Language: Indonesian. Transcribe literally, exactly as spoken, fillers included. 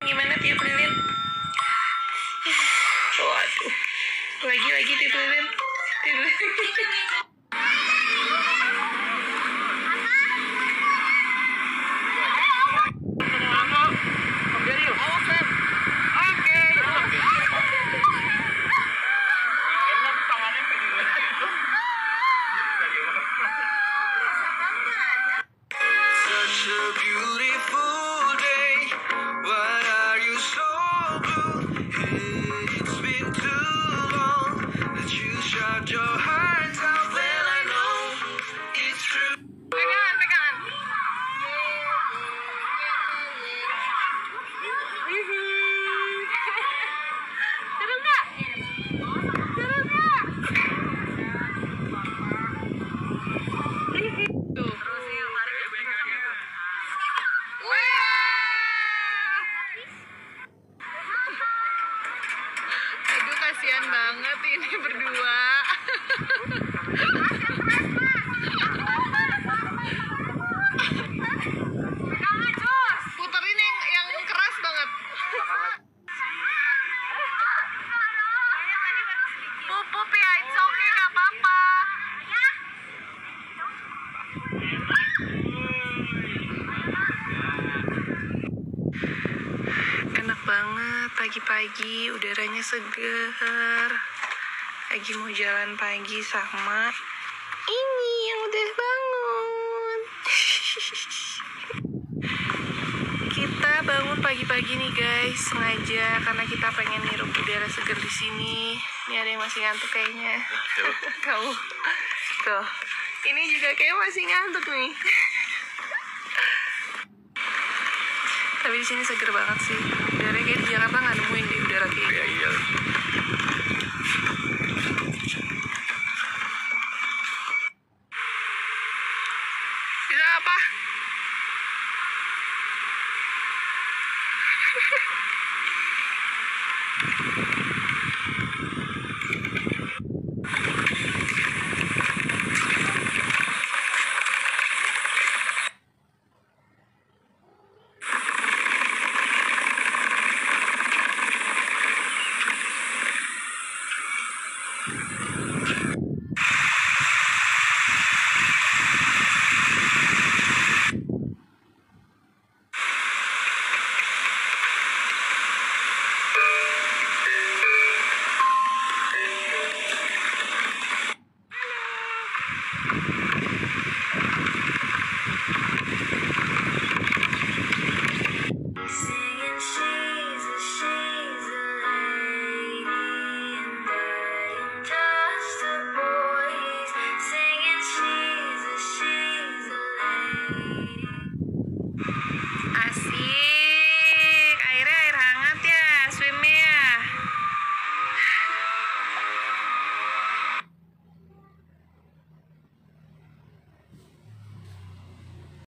Gimana tiup lilin? Waduh. Lagi-lagi tiup lilin. Tiup lilin. Kasian banget ini berdua. Puterin yang, yang keras banget. Pup ya, it's okay, gak apa-apa. Enak banget pagi-pagi, udaranya segar. Lagi mau jalan pagi sama ini yang udah bangun. Kita bangun pagi-pagi nih guys, sengaja karena kita pengen hirup udara segar di sini. Ini ada yang masih ngantuk kayaknya. Kamu tuh, ini juga kayak masih ngantuk nih. Tapi di sini seger banget sih. Udaranya kayak di Jakarta nggak nemuin deh udara kayak gini. Iya. Bisa apa? Singing, singing.